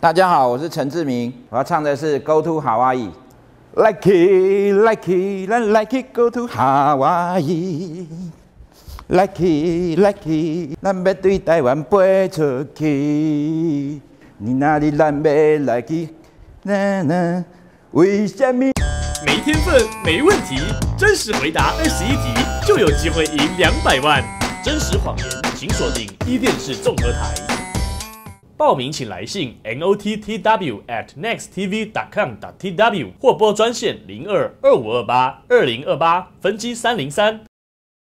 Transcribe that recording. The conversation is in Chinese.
大家好，我是陈志明，我要唱的是《Go to Hawaii》。Like it, like it, like it, go to Hawaii。Like it, like it， 咱要对台湾飞出去。你哪里咱要 like it？ 为什么？ 没天分没问题，真实回答21题就有机会赢200万。真实谎言，请锁定一电视综合台。报名请来信 nottw@nexttv.com.tw 或拨专线0225282028分机303。